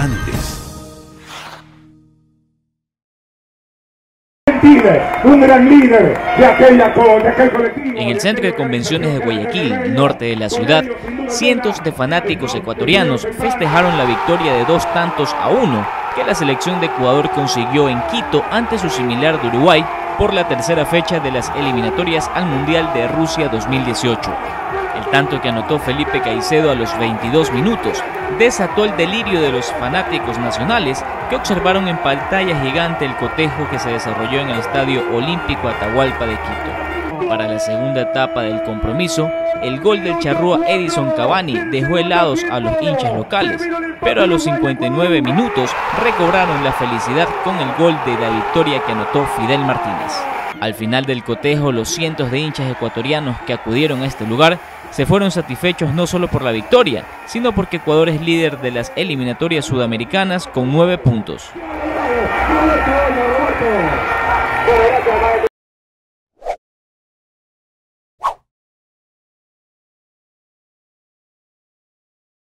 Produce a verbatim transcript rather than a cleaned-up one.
antes. Un gran líder de aquella, de aquel colectivo. En el centro de convenciones de Guayaquil, norte de la ciudad, cientos de fanáticos ecuatorianos festejaron la victoria de dos tantos a uno que la selección de Ecuador consiguió en Quito ante su similar de Uruguay por la tercera fecha de las eliminatorias al Mundial de Rusia dos mil dieciocho. El tanto que anotó Felipe Caicedo a los veintidós minutos desató el delirio de los fanáticos nacionales que observaron en pantalla gigante el cotejo que se desarrolló en el Estadio Olímpico Atahualpa de Quito. Para la segunda etapa del compromiso, el gol del charrúa Edison Cavani dejó helados a los hinchas locales, pero a los cincuenta y nueve minutos recobraron la felicidad con el gol de la victoria que anotó Fidel Martínez. Al final del cotejo, los cientos de hinchas ecuatorianos que acudieron a este lugar se fueron satisfechos no solo por la victoria, sino porque Ecuador es líder de las eliminatorias sudamericanas con nueve puntos.